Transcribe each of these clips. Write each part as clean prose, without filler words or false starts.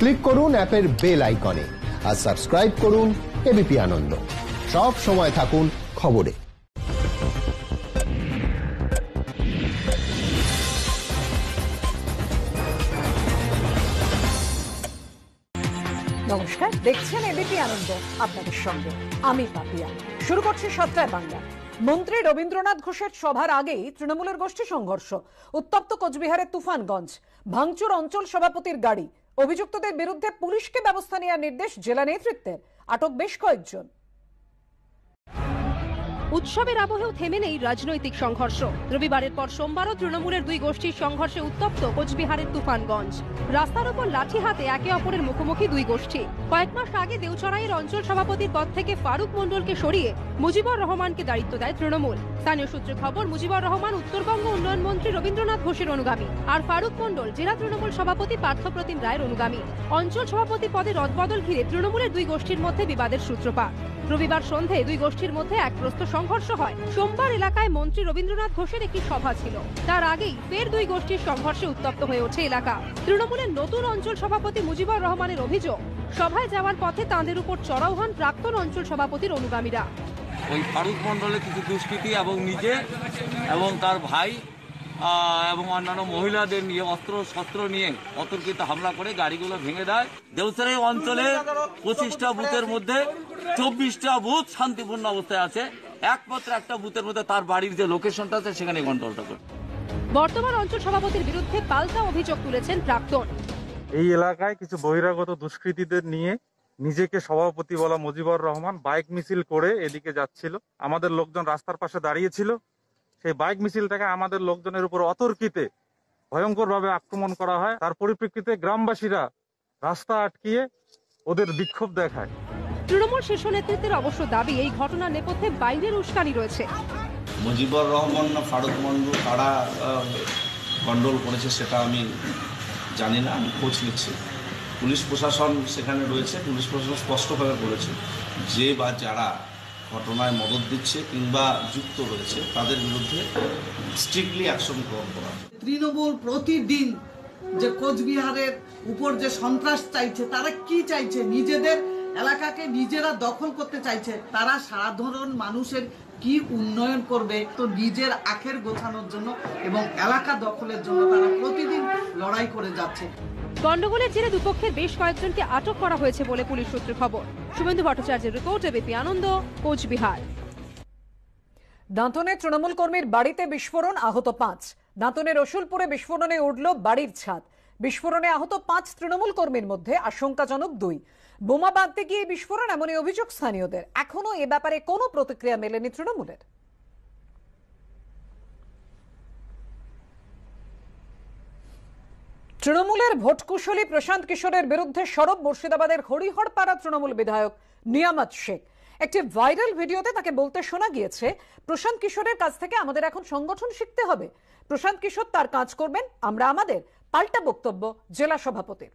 Click করুন অ্যাপের bell আইকনে আর সাবস্ক্রাইব করুন এবিপি আনন্দ। সব সময় থাকুন খবরে। নমস্কার, দেখছেন এবিপি আনন্দ, আপনাদের সঙ্গে আমি পাপিয়া। শুরু করছি 7টায় বাংলা। মন্ত্রী রবীন্দ্রনাথ ঘোষের সভার আগেই তৃণমূলের গোষ্ঠী সংঘর্ষ, উত্তপ্ত কোচবিহারের তুফানগঞ্জ, ভাঙচুর অঞ্চল সভাপতির গাড়ি, অভিযুক্তদের বিরুদ্ধে পুলিশকে ব্যবস্থা নেওয়ার নির্দেশ জেলা নেতৃত্বের, আটক বেশ কয়েকজন। উৎসবের আবহেও থেমে নেই রাজনৈতিক সংঘর্ষ। রবিবারের পর সোমবারও তৃণমূলের দুই গোষ্ঠীর সংঘর্ষে উত্তপ্ত কোচবিহারের তুফানগঞ্জ। রাস্তার উপর লাঠি হাতে একে অপরের মুখোমুখি দুই গোষ্ঠী। কয়েক মাস আগে দেওচড়াইয়ের অঞ্চল সভাপতির পদ থেকে ফারুক মণ্ডলকে সরিয়ে মুজিবুর রহমানকে দায়িত্ব দেয় তৃণমূল। স্থানীয় সূত্রে খবর, মুজিবুর রহমান উত্তরবঙ্গ উন্নয়ন মন্ত্রী রবীন্দ্রনাথ ঘোষের অনুগামী, আর ফারুক মণ্ডল জেলা তৃণমূল সভাপতি পার্থপ্রতিম রায়ের অনুগামী। অঞ্চল সভাপতি পদে রদবদল ঘিরে তৃণমূলের দুই গোষ্ঠীর মধ্যে বিবাদের সূত্রপাত। রবিবার সন্ধ্যায় দুই গোষ্ঠীর মধ্যে এক প্রস্ত সংঘর্ষ হয়। সোমবার এলাকায় মন্ত্রী রবীন্দ্রনাথ ঘোষের একটি সভা ছিল, তার আগেই ফের দুই গোষ্ঠীর সংঘর্ষে উত্তপ্ত হয়ে ওঠে এলাকা। তৃণমূলের নতুন অঞ্চল সভাপতি মুজিবুর রহমানের অভিযোগ, সভায় যাওয়ার পথে তাঁদের উপর চড়াও হন প্রাক্তন অঞ্চল সভাপতির অনুগামীরা। ওই ফারুক মণ্ডলের কিছু দুষ্কৃতী এবং নিজে এবং তার ভাই এবং অন্যান্য মহিলাদের নিয়ে অস্ত্র শস্ত্র নিয়ে অতর্কিত হামলা করে গাড়িগুলো ভেঙে দেয়। দেওচড়াই অঞ্চলে 25টা বুথের মধ্যে 24টা বুথ শান্তিপূর্ণ অবস্থায় আছে। একমাত্র একটা বুথের মধ্যে তার বাড়ির যে লোকেশনটা আছে সেখানে গন্ডগোলটা করে। বর্তমান অঞ্চল সভাপতির বিরুদ্ধে পাল্টা অভিযোগ তুলেছেন প্রাক্তন। এই এলাকায় কিছু বহিরাগত দুষ্কৃতীদের নিয়ে নিজেকে সভাপতি বলা মুজিবুর রহমান বাইক মিছিল করে এদিকে যাচ্ছিল। আমাদের লোকজন রাস্তার পাশে দাঁড়িয়েছিল। সেই বাইক মিছিলটাকে আমাদের লোকজনের উপর অতর্কিতে ভয়ঙ্করভাবে আক্রমণ করা হয়। তার পরিপ্রেক্ষিতে গ্রামবাসীরা রাস্তা আটকিয়ে ওদের বিক্ষোভ দেখায়। তৃণমূল শীর্ষ নেতৃত্বের অবশ্য দাবি, এই ঘটনার নেপথ্যে বাইরের উস্কানি রয়েছে। মুজিবুর রহমান না ফারুক মণ্ডল কারা গন্ডগোল করেছে সেটা আমি জানি না, আমি খোঁজ নিচ্ছি। পুলিশ প্রশাসন সেখানে রয়েছে, পুলিশ প্রশাসন স্পষ্টভাবে বলেছে যে বা যারা ঘটনায় মদত দিচ্ছে কিংবা যুক্ত রয়েছে তাদের বিরুদ্ধে স্ট্রিক্টলি অ্যাকশন গ্রহণ করা। তৃণমূল প্রতিদিন যে কোচবিহারের উপর যে সন্ত্রাস চাইছে, তারা কি চাইছে? নিজেদের এলাকাকে নিজেরা দখল করতে চাইছে। তারা সাধারণ মানুষের কি উন্নয়ন করবে? তো নিজের আখের গোছানোর জন্য এবং এলাকা দখলের জন্য তারা প্রতিদিন লড়াই করে যাচ্ছে। গন্ডগোলের জেরে দুপক্ষের বেশ কয়েকজনকে আটক করা হয়েছে বলে পুলিশ সূত্রে খবর। শুভেন্দু ভট্টাচার্যের রিপোর্ট, এবিপি আনন্দ, কোচবিহার। দাঁতনে তৃণমূল কর্মীর বাড়িতে বিস্ফোরণ, আহত 5। দাঁতনের রসুলপুরে বিস্ফোরণে উঠল বাড়ির ছাদ। বিস্ফোরণে আহত 5 তৃণমূল কর্মীর মধ্যে আশঙ্কাজনক 2। বোমা বাঁধতে গিয়ে বিস্ফোরণ, এমনই অভিযোগ স্থানীয়দের। এখনো এ ব্যাপারে কোনো প্রতিক্রিয়া মেলেনি তৃণমূলের। তৃণমূলের ভোটকুশলী প্রশান্ত কিশোরের বিরুদ্ধে সরব মুর্শিদাবাদের হরিহরপাড়া তৃণমূল বিধায়ক নিয়ামত শেখ। একটি ভাইরাল ভিডিওতে তাকে বলতে শোনা গিয়েছে, প্রশান্ত কিশোরের কাছ থেকে আমাদের এখন সংগঠন শিখতে হবে। প্রশান্ত কিশোর তার কাজ করবেন, আমরা আমাদের। পাল্টা বক্তব্য জেলা সভাপতির।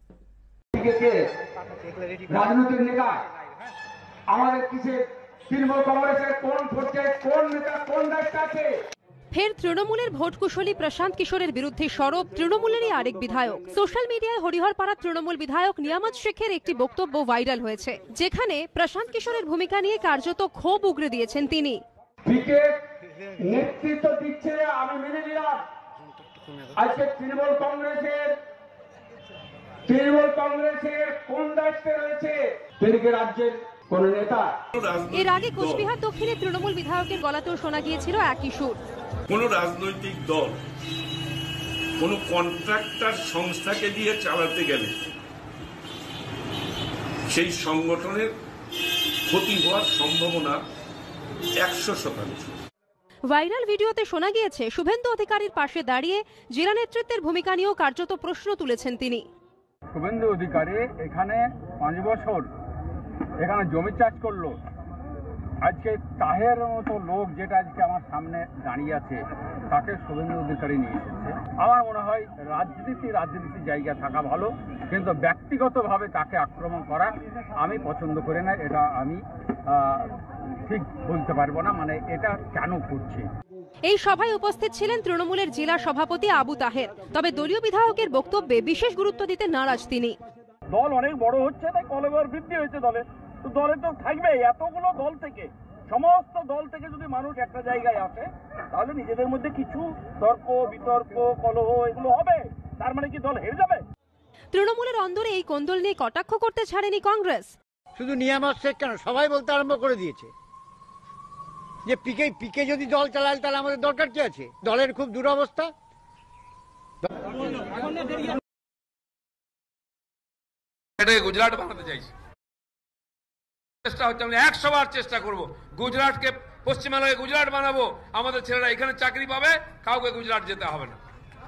রাজনৈতিক নেতা আমাদের কিসের তৃণমূল কংগ্রেসের কোন পর্যায়ে কোন নেতা কোন দায়িত্ব আছে? ফের তৃণমূলের ভোটকুশলী প্রশান্ত কিশোরের বিরুদ্ধে সরব তৃণমূলেরই আরেক বিধায়ক। সোশ্যাল মিডিয়ায় হরিহরপাড়া তৃণমূল বিধায়ক নিয়ামত শেখের একটি বক্তব্য ভাইরাল হয়েছে, যেখানে প্রশান্ত কিশোরের ভূমিকা নিয়ে কার্যত ক্ষোভ উগরে দিয়েছেন তিনি। নেতৃত্ব দিচ্ছে, আমি মেনে নিলাম। আজকে তৃণমূল কংগ্রেসের কোন দায়িত্বে রয়েছে? তিনি কি রাজ্যের কোন নেতা? এর আগে কোচবিহার দক্ষিণে তৃণমূল বিধায়কের গলাতেও শোনা গিয়েছিল একই সুর। কোন রাজনৈতিক দল কোন কন্ট্রাক্টর সংস্থাকে দিয়ে চালাতে গেলে সেই সংগঠনের ক্ষতি হওয়ার সম্ভাবনা 100%। ভাইরাল ভিডিওতে শোনা গিয়েছে, শুভেন্দু অধিকারীর পাশে দাঁড়িয়ে জেলা নেতৃত্বের ভূমিকা নিয়েও কার্যত প্রশ্ন তুলেছেন তিনি। শুভেন্দু অধিকারী এখানে 5 বছর এখানে জমি চাষ করলো। আজকে তাহের মতো লোক যেটা আজকে আমার সামনে দাঁড়িয়ে আছে, তাকে শুভেন্দু অধিকারী নিয়ে এসেছে। আমার মনে হয় রাজনীতি জায়গা থাকা ভালো, কিন্তু ব্যক্তিগতভাবে তাকে আক্রমণ করা আমি পছন্দ করি না। এটা আমি ঠিক বলতে পারবো না, মানে এটা কেন করছে। এই সভায় উপস্থিত ছিলেন তৃণমূলের জেলা সভাপতি আবু তাহের। তবে দলীয় বিধায়কের বক্তব্যে বিশেষ গুরুত্ব দিতে নারাজ তিনি। দল অনেক বড় হচ্ছে, তাই কলবর বৃদ্ধি হয়েছে দলে। তো দলে তো থাকবে, এতগুলো দল থেকে, সমস্ত দল থেকে যদি মানুষ একটা জায়গায় আসে, তাহলে নিজেদের মধ্যে কিছু তর্ক বিতর্ক কলহ এগুলো হবে। তার মানে কি দল হেরে যাবে? তৃণমূলের অন্দরে এই কোন্দল নিয়ে কটাক্ষ করতে ছাড়েনি কংগ্রেস। শুধু নিয়ামত শেখ কেন, সবাই বলতে আরম্ভ করে দিয়েছে যে পিকে যদি দল চালায় তাহলে আমাদের দরকার কি আছে? দলের খুব দুরবস্থা। এটাকে গুজরাট বানাতে চাইছি, চেষ্টা হচ্ছে। আমরা 100 বার চেষ্টা করব গুজরাটকে, পশ্চিমবঙ্গে গুজরাট বানাবো। আমাদের ছেলেরা এখানে চাকরি পাবে, কাউকে গুজরাট যেতে হবে না।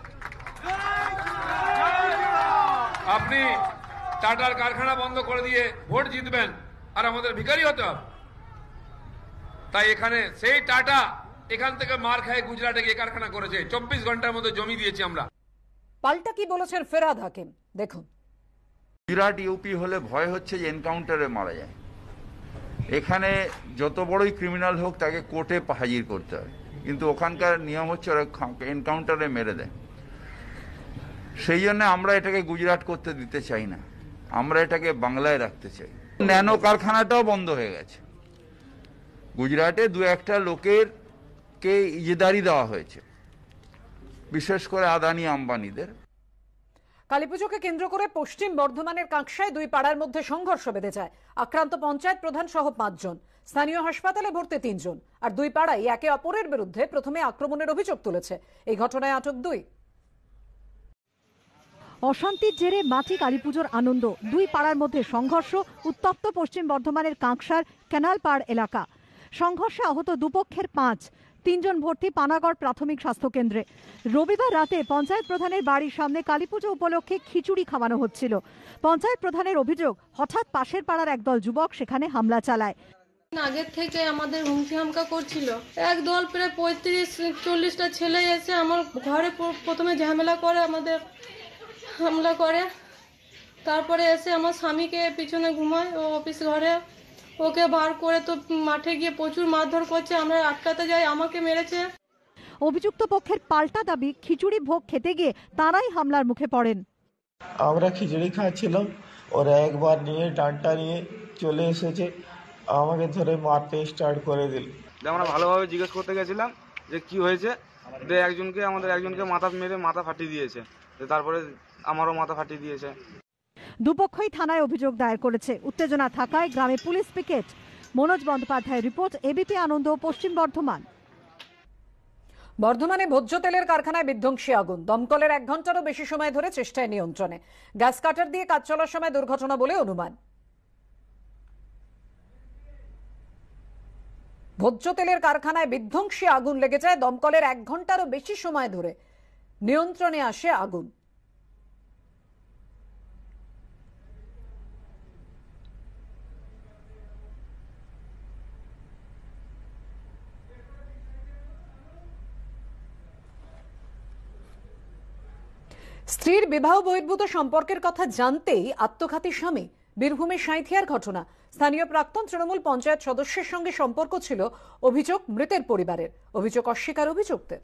আপনি টাটার কারখানা বন্ধ করে দিয়ে ভোট জিতবেন আর আমাদের ভিখারি হতে হবে। তাই এখানে সেই টাটা এখান থেকে মার খায় গুজরাটে গিয়ে কারখানা করেছে। 24 ঘন্টার মধ্যে জমি দিয়েছি আমরা। পাল্টা কি বলেছেন ফেরাদ হাকিম, দেখুন। গুজরাট ইউপি হলে ভয় হচ্ছে যে এনকাউন্টারে মারা যায়। এখানে যত বড়ই ক্রিমিনাল হোক তাকে কোর্টে হাজির করতে হয়, কিন্তু ওখানকার নিয়ম হচ্ছে ওরা এনকাউন্টারে মেরে দেয়। সেই জন্য আমরা এটাকে গুজরাট করতে দিতে চাই না, আমরা এটাকে বাংলায় রাখতে চাই। ন্যানো কারখানাটাও বন্ধ হয়ে গেছে। গুজরাটে 2-1টা লোকের কে ইজেদারি দেওয়া হয়েছে, বিশেষ করে আদানি আম্বানিদের। কালীপুজোকে কেন্দ্র করে পশ্চিম বর্ধমানের কাঁকসায় দুই পাড়ার মধ্যে সংঘর্ষ বেঁধে যায়। আক্রান্ত পঞ্চায়েত প্রধান সহ 5 জন, স্থানীয় হাসপাতালে ভর্তি 3 জন। আর দুই পাড়াই একে অপরের বিরুদ্ধে প্রথমে আক্রমণের অভিযোগ তুলেছে। এই ঘটনায় আটক 2। অশান্তির জেরে মাটি কালীপুজোর আনন্দ, দুই পাড়ার মধ্যে সংঘর্ষ। উত্তপ্ত পশ্চিম বর্ধমানের কাঁকসার ক্যানাল পাড় এলাকা। সংঘর্ষে আহত দুপক্ষের 5, 3 জন ভর্তি পানাগড় প্রাথমিক স্বাস্থ্য কেন্দ্রে। রবিবার রাতে পঞ্চায়েত প্রধানের বাড়ির সামনে কালীপুজো উপলক্ষে খিচুড়ি খাওয়ানো হচ্ছিল। পঞ্চায়েত প্রধানের অভিযোগ, হঠাৎ পাশের পাড়ার একদল যুবক সেখানে হামলা চালায়। আগের থেকে আমাদের হুমকি হামকা করছিল। একদল প্রায় 35-40টা ছেলে এসে আমার ঘরে প্রথমে ঝামেলা করে, আমাদের হামলা করে। তারপরে এসে আমার স্বামীকে পিছনে ঘুমায়, ও অফিস ঘরে, ওকে বার করে তো মাঠে গিয়ে প্রচুর মারধর করছে। আমরা আটকাতে যাই, আমাকে মেরেছে। অভিযুক্ত পক্ষের পাল্টা দাবি, খিচুড়ি ভোগ খেতে গিয়ে তারাই হামলার মুখে পড়েন। আমরা খিচুড়ি খাচ্ছিলাম, ওরা একবার নিয়ে ডান্ডা নিয়ে চলে এসেছে, আমাকে ধরে মারতে স্টার্ট করে দিল। আমরা ভালোভাবে জিজ্ঞেস করতে গেছিলাম যে কি হয়েছে, আমাদের একজনকে মাথা মেরে মাথা ফাটিয়ে দিয়েছে, তারপরে আমারও মাথা ফাটিয়ে দিয়েছে। দুপক্ষই থানায় অভিযোগ দায়ের করেছে। উত্তেজনা থাকায় গ্রামে পুলিশ পিকেট। মনোজ বন্দ্যোপাধ্যায়ের রিপোর্ট, এবিপি আনন্দ, পশ্চিম বর্ধমান। বর্ধমানে ভোজ্য তেলের কারখানায় বিধ্বংসী আগুন। দমকলের 1 ঘন্টারও বেশি সময় ধরে চেষ্টায় নিয়ন্ত্রণে। গ্যাস কাটার দিয়ে কাজ চলার সময় দুর্ঘটনা বলে অনুমান। ভোজ্য তেলের কারখানায় বিধ্বংসী আগুন লেগে যায়। দমকলের 1 ঘন্টারও বেশি সময় ধরে নিয়ন্ত্রণে আসে আগুন। স্ত্রীর বিবাহ বহির্ভূত সম্পর্কের কথা জানতেই আত্মঘাতী স্বামী। বীরভূমের সাঁইথিয়ার ঘটনা। স্থানীয় প্রাক্তন তৃণমূল পঞ্চায়েত সদস্যের সঙ্গে সম্পর্ক ছিল, অভিযোগ মৃতের পরিবারের। অভিযোগ অস্বীকার অভিযুক্তের।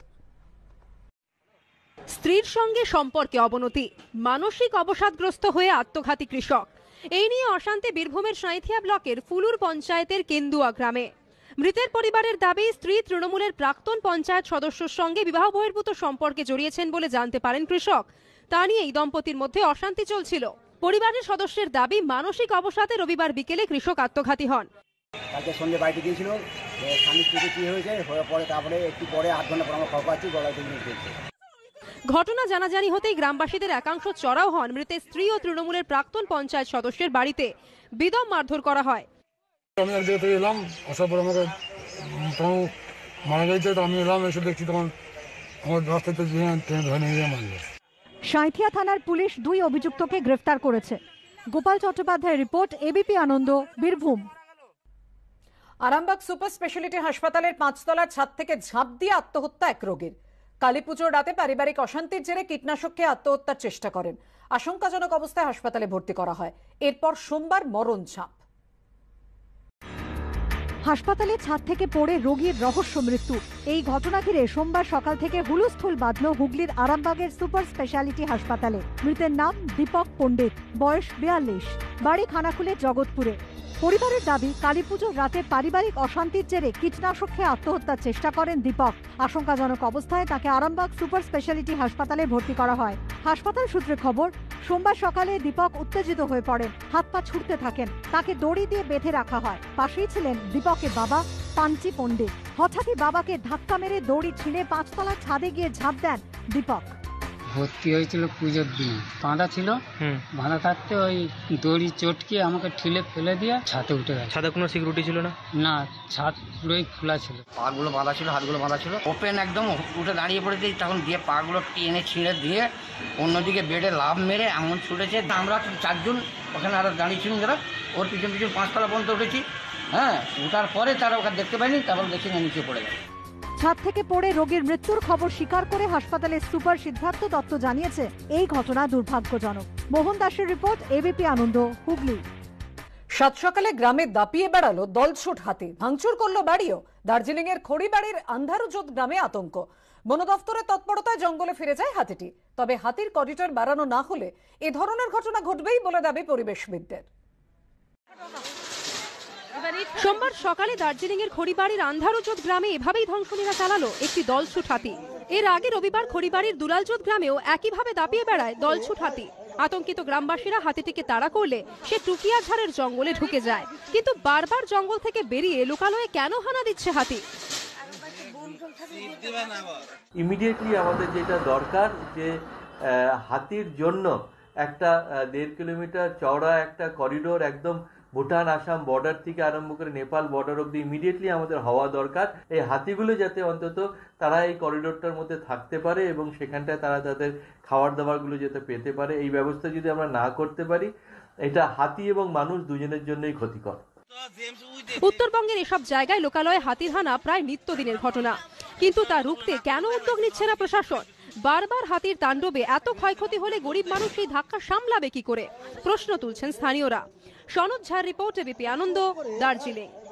স্ত্রীর সঙ্গে সম্পর্কে অবনতি, মানসিক অবসাদগ্রস্ত হয়ে আত্মঘাতী কৃষক। এই নিয়ে অশান্তি বীরভূমের সাঁইথিয়া ব্লকের ফুলুর পঞ্চায়েতের কেন্দুয়া গ্রামে। মৃতের পরিবারের দাবি, স্ত্রী তৃণমূলের প্রাক্তন পঞ্চায়েত সদস্যের সঙ্গে বিবাহ বহির্ভূত সম্পর্কে জড়িয়েছেন বলে জানতে পারেন কৃষক। তা নিয়ে এই দম্পতির মধ্যে অশান্তি চলছিল। পরিবারের সদস্যের দাবি, মানসিক অবসাদে রবিবার বিকেলে কৃষক আত্মঘাতী হন। কালকে সন্ধ্যে বাড়িতে গিয়েছিল, স্বামী স্ত্রীকে কি হয়েছে, হওয়ার পরে তারপরে একটু পরে 8 ঘন্টা পর আমরা খবর পাচ্ছি গলায় দড়ি দিয়েছে। ঘটনা জানাজানি হতেই গ্রামবাসীদের একাংশ চড়াও হন মৃতের স্ত্রী ও তৃণমূলের প্রাক্তন পঞ্চায়েত সদস্যের বাড়িতে। বিদম মারধর করা হয়। আমি এক জায়গা থেকে এলাম, আসার পর আমাকে মারা গেছে, তো আমি এলাম, এসে দেখছি তখন আমার রাস্তাতে ধরে নিয়ে মারল। সাঁইথিয়া থানার পুলিশ 2 অভিযুক্তকে গ্রেফতার করেছে। গোপাল চট্টোপাধ্যায়ের report, ABP Ananda, Birbhum. Arambagh super speciality হাসপাতালের 5 তলার ছাদ থেকে ঝাঁপ দিয়ে আত্মহত্যা এক রোগীর। কালীপুজোর রাতে পারিবারিক অশান্তির জেরে কীটনাশক খেয়ে আত্মহত্যার চেষ্টা করেন। আশঙ্কাজনক অবস্থায় হাসপাতালে ভর্তি করা হয়। এরপর সোমবার মরণ ঝাঁপ। হাসপাতালে ছাদ থেকে পড়ে রোগীর রহস্য মৃত্যু। এই ঘটনা ঘিরে সোমবার সকাল থেকে হুলস্থুল বাঁধল হুগলির আরামবাগের সুপার স্পেশালিটি হাসপাতালে। মৃতের নাম দীপক পণ্ডিত, বয়স 42, বাড়ি খানাকুলে জগৎপুরে। পরিবারের দাবি, কালীপুজোর রাতে পারিবারিক অশান্তির জেরে কীটনাশক খেয়ে আত্মহত্যার চেষ্টা করেন দীপক। আশঙ্কাজনক অবস্থায় তাকে আরামবাগ সুপার স্পেশালিটি হাসপাতালে ভর্তি করা হয়। হাসপাতাল সূত্রে খবর, সোমবার সকালে দীপক উত্তেজিত হয়ে পড়েন, হাত পা ছুটতে থাকেন। তাকে দড়ি দিয়ে বেঁধে রাখা হয়। পাশেই ছিলেন দীপকের বাবা পাঞ্চি পণ্ডিত। হঠাৎই বাবাকে ধাক্কা মেরে দড়ি ছিঁড়ে 5তলা ছাদে গিয়ে ঝাঁপ দেন দীপক। ভর্তি হয়েছিল পুজোর দিন, বাঁধা ছিল, বাঁধা থাকতে ওই দড়ি চটকে আমাকে ঠেলে ফেলে দিয়ে ছাদে উঠে গেছে। ছাদে কোনো সিকিউরিটি ছিল না? না, ছাদ পুরোই খোলা ছিল। পাগুলো বাঁধা ছিল, হাতগুলো বাঁধা ছিল, ওপেন একদম উঠে দাঁড়িয়ে পড়েছি। তখন দিয়ে পাগুলো টেনে ছিঁড়ে দিয়ে অন্যদিকে বেডে লাভ মেরে এমন ছুটেছে। আমরা 4জন ওখানে আরো দাঁড়িয়ে ছিলাম, যারা ওর পিছন পিছন 5তলা পর্যন্ত উঠেছি। হ্যাঁ, ওঠার পরে তারা ওকে দেখতে পাইনি, তারপর দেখি না নিচে পড়ে গেছে। ছাদ থেকে পড়ে রোগীর মৃত্যুর খবর স্বীকার করে হাসপাতালের সুপার সিদ্ধার্থ দত্ত জানিয়েছে, এই ঘটনা দুর্ভাগ্যজনক। মোহন দাসের রিপোর্ট, এবিপি আনন্দ, হুগলি। সাত সকালে গ্রামে দাপিয়ে বেড়ালো দলছুট হাতি, ভাঙচুর করলো বাড়িও। দার্জিলিং এর খড়িবাড়ির আন্ধারুজোত গ্রামে আতঙ্ক। বন দফতরের তৎপরতায় জঙ্গলে ফিরে যায় হাতিটি। তবে হাতির করিডর বাড়ানো না হলে এ ধরনের ঘটনা ঘটবেই বলে দাবি পরিবেশবিদদের। সোমবার সকালে দার্জিলিং এর খড়িবাড়ির আন্ধারুজোত গ্রামে এভাবেই ধ্বংসলীলা চালালো একটি দলছুট হাতি। এর আগে রবিবার খড়িবাড়ির দুলালজোত গ্রামেও একইভাবে দাপিয়ে বেড়ায় দলছুট হাতি। আতঙ্কিত গ্রামবাসীরা হাতিটিকে তাড়া করলে সে টুকিয়াঝাড়ের জঙ্গলে ঢুকে যায়। কিন্তু বারবার জঙ্গল থেকে বেরিয়ে লোকালয়ে কেন হানা দিচ্ছে হাতি? ইমিডিয়েটলি আমাদের যেটা দরকার, যে হাতির জন্য একটা 1.5 কিলোমিটার চওড়া একটা করিডোর একদম ভুটান আসাম বর্ডার থেকে আরম্ভ করে নেপাল বর্ডার অব্দি ইমিডিয়েটলি আমাদের হওয়া দরকার। এই হাতিগুলো যাতে অন্তত তারা এই করিডোরটার মধ্যে থাকতে পারে এবং সেখানটায় তারা তাদের খাবার দাবারগুলো যাতে পেতে পারে, এই ব্যবস্থা যদি আমরা না করতে পারি, এটা হাতি এবং মানুষ দুজনের জন্যই ক্ষতিকর। উত্তরবঙ্গের এসব জায়গায় লোকালয়ে হাতির হানা প্রায় নিত্যদিনের ঘটনা, কিন্তু তা রুখতে কেন উদ্যোগ নিচ্ছে না প্রশাসন? বারবার হাতির তাণ্ডবে এত ক্ষয়ক্ষতি হলে গরিব মানুষ এই ধাক্কা সামলাবে কি করে, প্রশ্ন তুলছেন স্থানীয়রা। সনদ ঝার রিপোর্ট, এবিপি আনন্দ, দার্জিলিং।